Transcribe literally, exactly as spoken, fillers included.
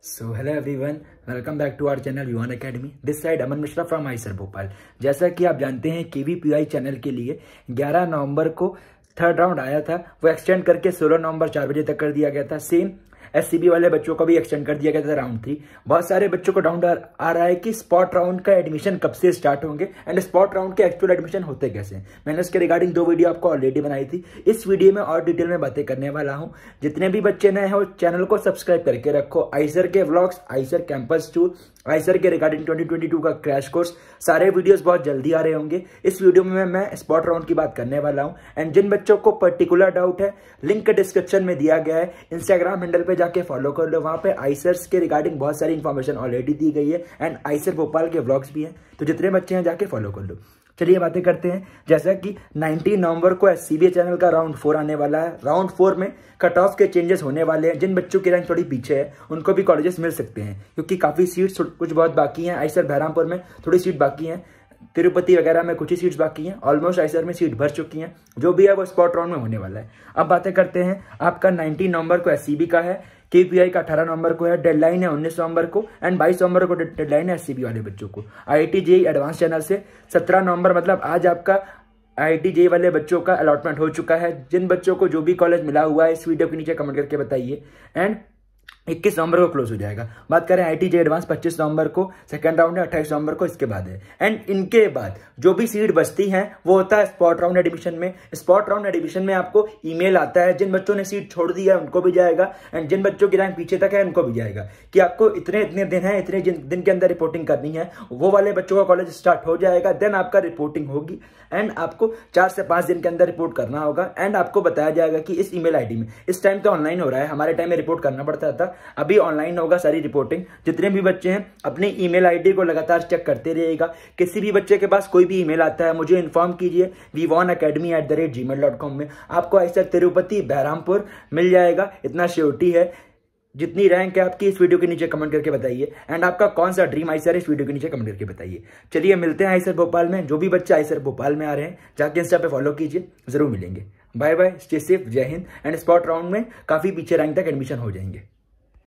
So hello everyone, welcome back to our channel यूआन academy. This side Aman Mishra from IISER Bhopal. जैसा कि आप जानते हैं केवीपीआई चैनल के लिए ग्यारह नवंबर को थर्ड राउंड आया था, वो एक्सटेंड करके सोलह नवंबर चार बजे तक कर दिया गया था। सेम एससीबी वाले बच्चों को भी एक्सटेंड कर दिया गया था राउंड थ्री। बहुत सारे बच्चों को डाउट आ रहा है कि स्पॉट राउंड का एडमिशन कब से स्टार्ट होंगे एंड स्पॉट राउंड के एक्चुअल एडमिशन होते कैसे। मैंने इसके रिगार्डिंग दो वीडियो आपको ऑलरेडी बनाई थी। इस वीडियो में और डिटेल में बातें करने वाला हूं। जितने भी बच्चे नए हैं वो चैनल को सब्सक्राइब करके रखो। आईसर के vlogs, IISER campus tour, IISER के रिगार्डिंग ट्वेंटी ट्वेंटी टू का क्रैश कोर्स, सारे वीडियोस बहुत जल्दी आ रहे होंगे। इस वीडियो में मैं स्पॉट राउंड की बात करने वाला हूं एंड जिन बच्चों को पर्टिकुलर डाउट है, लिंक डिस्क्रिप्शन में दिया गया है। इंस्टाग्राम हैंडल पे जाके फॉलो कर लो, वहां पे आईसर्स के रिगार्डिंग बहुत सारी इंफॉर्मेशन ऑलरेडी दी गई है एंड आईसर भोपाल के व्लॉग्स भी हैं, तो जितने बच्चे हैं जाके फॉलो कर लो। चलिए बातें करते हैं। जैसा कि उन्नीस नवंबर को एससीबी चैनल का राउंड फोर आने वाला है। राउंड फोर में कट ऑफ के चेंजेस होने वाले हैं। जिन बच्चों की रैंक थोड़ी पीछे है उनको भी कॉलेजेस मिल सकते हैं, क्योंकि काफी सीट्स कुछ बहुत बाकी हैं। आईसर बहरामपुर में थोड़ी सीट बाकी है, तिरुपति वगैरह में कुछ ही सीट्स बाकी हैं। ऑलमोस्ट आईसर में सीट भर चुकी हैं। जो भी है वो स्पॉट राउंड में होने वाला है। अब बातें करते हैं। आपका उन्नीस नवंबर को एससीबी का है, केपीआई का अठारह नवंबर को है, डेडलाइन है उन्नीस नवंबर को एंड बाईस नवंबर को डेडलाइन है एससीबी वाले बच्चों को। आईआईटी जेईई एडवांस चैनल से सत्रह नवंबर मतलब आज आपका आईआईटी जेईई वाले बच्चों का अलॉटमेंट हो चुका है। जिन बच्चों को जो भी कॉलेज मिला हुआ है इस वीडियो के नीचे कमेंट करके बताइए। एंड इक्कीस नवंबर को क्लोज हो जाएगा। बात करें आईआईटी जेईई एडवांस पच्चीस नवंबर को सेकंड राउंड है, अट्ठाईस नवंबर को इसके बाद है। एंड इनके बाद जो भी सीट बचती हैं वो होता है स्पॉट राउंड एडमिशन में। स्पॉट राउंड एडमिशन में आपको ईमेल आता है, जिन बच्चों ने सीट छोड़ दी है उनको भी जाएगा एंड जिन बच्चों की रैंक पीछे तक है उनको भी जाएगा कि आपको इतने इतने दिन है, इतने दिन के अंदर रिपोर्टिंग करनी है। वो वाले बच्चों का कॉलेज स्टार्ट हो जाएगा, देन आपका रिपोर्टिंग होगी एंड आपको चार से पांच दिन के अंदर रिपोर्ट करना होगा एंड आपको बताया जाएगा कि इस ईमेल आईडी में। इस टाइम तो ऑनलाइन हो रहा है, हमारे टाइम में रिपोर्ट करना पड़ता था, अभी ऑनलाइन होगा सारी रिपोर्टिंग। जितने भी बच्चे हैं अपनी ईमेल आईडी को लगातार चेक करते रहिएगा। किसी भी बच्चे के पास कोई भी ईमेल आता है मुझे इन्फॉर्म कीजिए V one academy at the rate G mail dot com में। आपको आईसर तिरुपति बहरामपुर मिल जाएगा, इतना श्योरिटी है। जितनी रैंक है आपकी इस वीडियो के नीचे कमेंट करके बताइए एंड आपका कौन सा ड्रीम आईसर है इस वीडियो के नीचे कमेंट करके बताइए। चलिए मिलते हैं आईसर भोपाल में। जो भी बच्चे आईसर भोपाल में आ रहे हैं जाके इंस्टा पे फॉलो कीजिए, जरूर मिलेंगे। बाय बाय, स्टे सेफ, जय हिंद। एंड स्पॉट राउंड में काफी पीछे रैंक तक एडमिशन हो जाएंगे।